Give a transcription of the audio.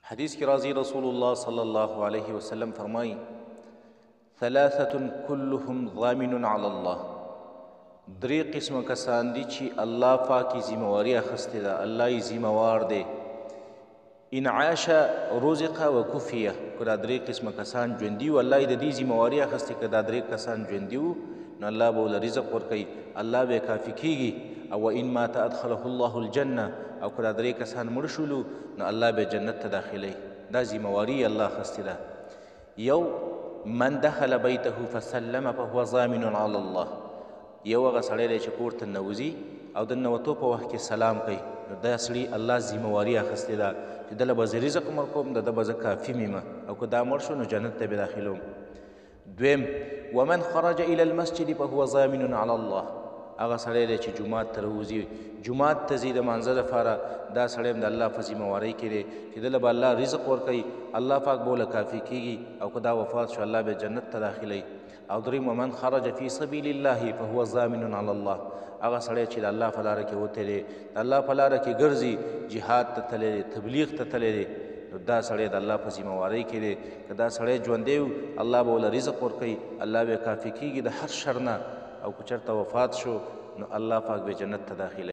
حدیث کی راضی رسول الله صلی الله علیه وسلم فرمائی ثلاثة كلهم ضامن على الله. درې قسمه کسان دي چې الله پاک یې ذمواري اخیستې ده، الله یې ذموار دی. ان عاش رزق وکفیه، که دا درې قسمه کسان ژوندي وو الله یې د دې ذمواري اخیستې، که دا درې کسان ژوندي وو نو الله به ورله رزق ورکوي، الله به یې کافي کېږي. او وان مات ادخله الله الجنه، او که دا درې کسان مړه شولو نو الله به جنت ته داخلوي. دا ذمواري الله اخیستې ده. یو من دخل بیته فسلم فهو ضامن علی الله، یو هغه سړی دی چې کور ته ننوځي او د ننوتو په وخت کې سلام کوي، نو دا سړي الله ذمواري اخیستې ده چې دله به زه رزق ورکوم، د ده به زه کافي مېمه، او که دا مړ شو نو جنت ته به داخلوم. دویم ومن خرج الى المسجد فهو ضامن على الله، هغه سړی دی چې جومات ته راوځي، جومات ته ځي د مانځه دپاره، دا سړی هم د الله په ذموارۍ کې دی چې دله به الله رزق ورکوي، الله پاک به ورله کافي کېږي، او که دا وفات شو الله به جنت ته داخلوي. او دریم ومن خرج فی سبیل الله فهو ضامن علی الله، هغه سړی چې د الله په لاره کې وتی دی، د الله په لاره کې ګرځي، جهاد ته تللی دی، تبلیغ ته تللی دی، نو دا سړی د الله په ذموارۍ کې دی. که دا سړی ژوندی و الله به ورله رزق ورکوي، الله به یې کافي کېږي د هر شر نه، او که چېرته وفات شو نو الله پاک به جنت ته داخلوي.